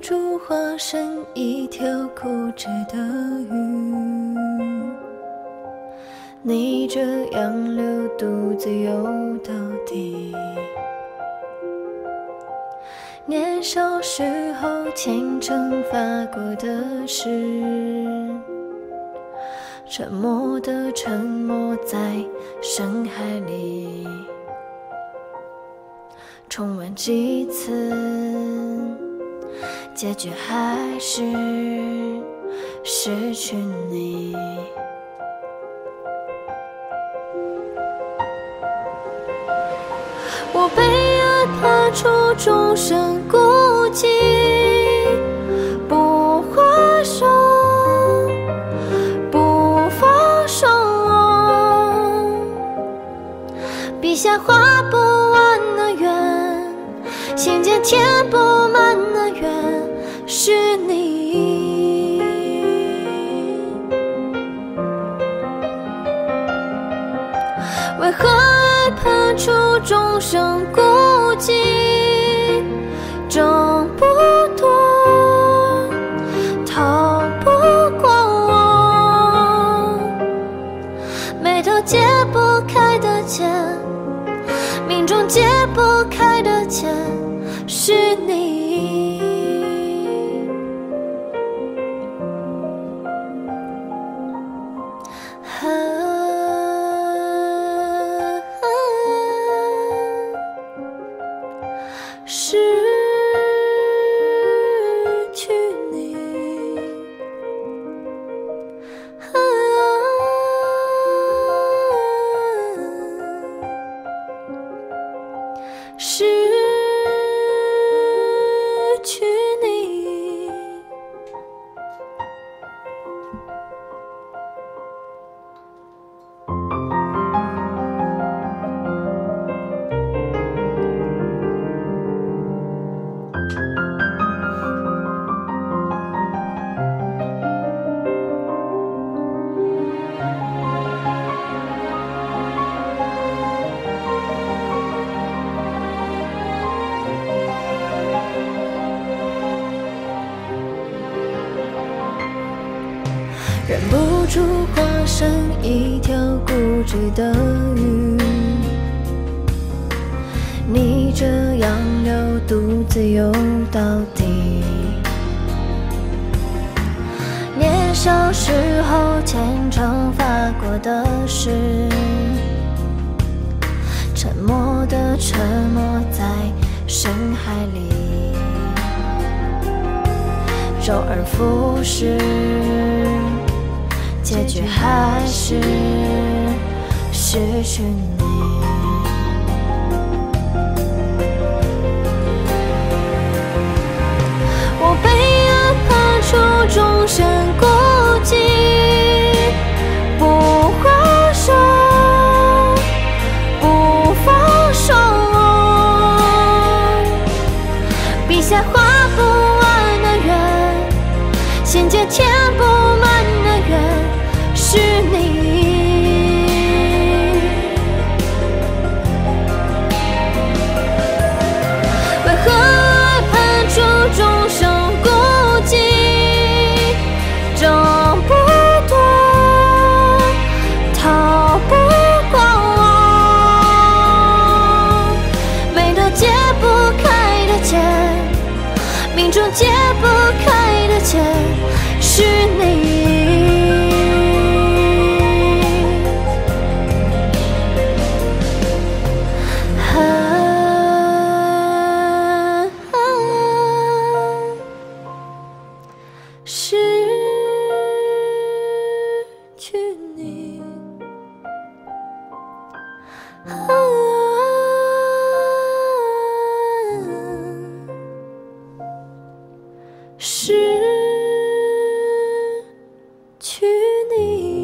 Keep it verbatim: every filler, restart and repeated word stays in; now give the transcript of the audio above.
住化身一条固执的鱼，逆着洋流独自游到底。年少时候虔诚发过的誓，沉默的沉没在深海里，重温几次，结局还是失去你。我被爱爬出众生孤寂，不还手，不放手，笔下画不完的圆，心间填不满的缘，是你。为何爱爬出众生孤寂，挣不脱，逃不过我，眉头解不开的结，命中解不开的结，是你。失去你，失去你。忍不住化身一条固执的鱼，逆着洋流独自游到底。年少时候虔诚发过的誓，沉默的沉没在深海里，周而复始，结局还是失去你。我被爱爬出众生孤寂，不还手，不放手，笔下画不完的圆，心间填不满的缘，是你。为何爱爬出众生孤寂，挣不脱，逃不过我，眉头解不开的结，命中解不开的结，是你。失去你，失去你。